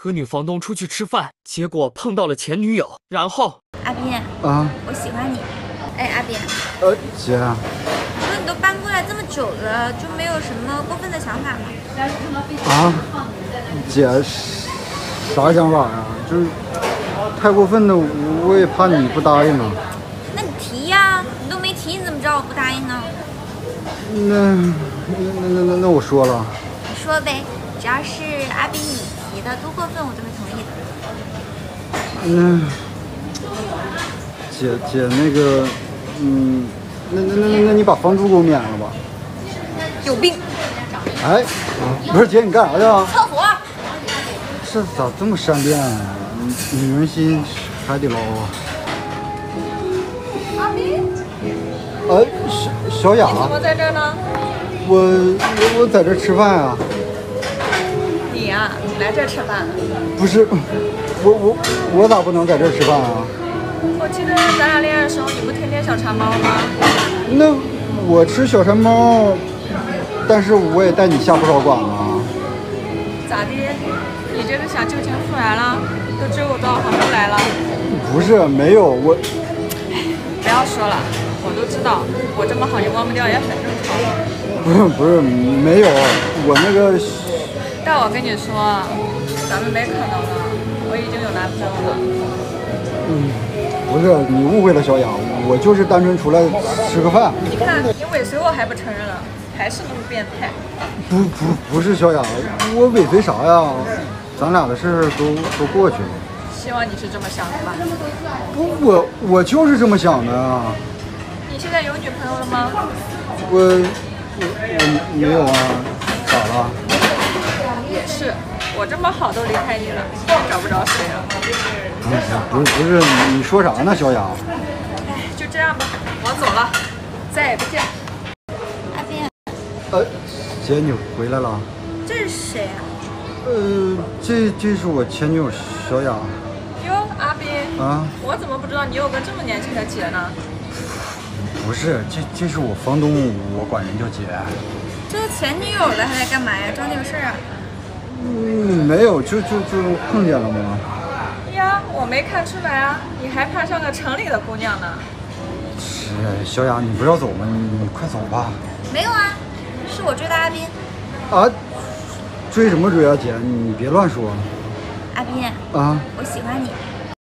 和女房东出去吃饭，结果碰到了前女友，然后阿斌啊， 我喜欢你。哎，阿斌， 姐， 我说你都搬过来这么久了，就没有什么过分的想法吗？ 啊，姐，啥想法呀？就是太过分的，我也怕你不答应啊。 那你提呀，你都没提，你怎么知道我不答应呢？ 那我说了。 你说呗，只要是阿斌你提的，多过分我都会同意的。 姐，那个，那你把房租给我免了吧？ 有病！ 哎，不是姐，你干啥去啊？ 厕所。 这咋这么善变啊？女人心，海底捞啊！ 阿斌， 小雅， 怎么在这儿呢？ 我在这吃饭啊。 你呀、你来这儿吃饭了？ 不是，我咋不能在这儿吃饭啊？ 我记得咱俩恋爱的时候，你不天天小馋猫吗？ 那我吃小馋猫，但是我也带你下不少馆子啊。 咋的？你这是想旧情复燃了？都追我多少行不来了？ 不是，没有我。 不要说了，我都知道，我这么好你忘不掉也很正常。 不是，没有，我那个。 但我跟你说，咱们没可能了，我已经有男朋友了。 不是，你误会了，小雅，我就是单纯出来吃个饭。 你看，你尾随我还不承认了，还是那么变态。 不是小雅，我尾随啥呀？咱俩的事儿都过去了。 希望你是这么想的吧？ 不，我就是这么想的啊。 你现在有女朋友了吗？ 我没有啊，咋了？ 也是，我这么好都离开你了，找不着谁了。 不是，你说啥呢，小雅？ 哎，就这样吧，我走了，再也不见。 阿斌， 姐，你回来了？ 这是谁啊？ 这是我前女友小雅。 哟，阿斌啊， 我怎么不知道你有个这么年轻的姐呢？ 不是，这是我房东，我管人叫姐。 这都前女友了，还来干嘛呀？找你有事啊？ 没有，就碰见了吗？ 呀，我没看出来啊，你还盼上个城里的姑娘呢。 是，小雅，你不是要走吗？你快走吧。 没有啊，是我追的阿斌。 啊？追什么追啊，姐？你别乱说。 阿斌， 啊？ 我喜欢你。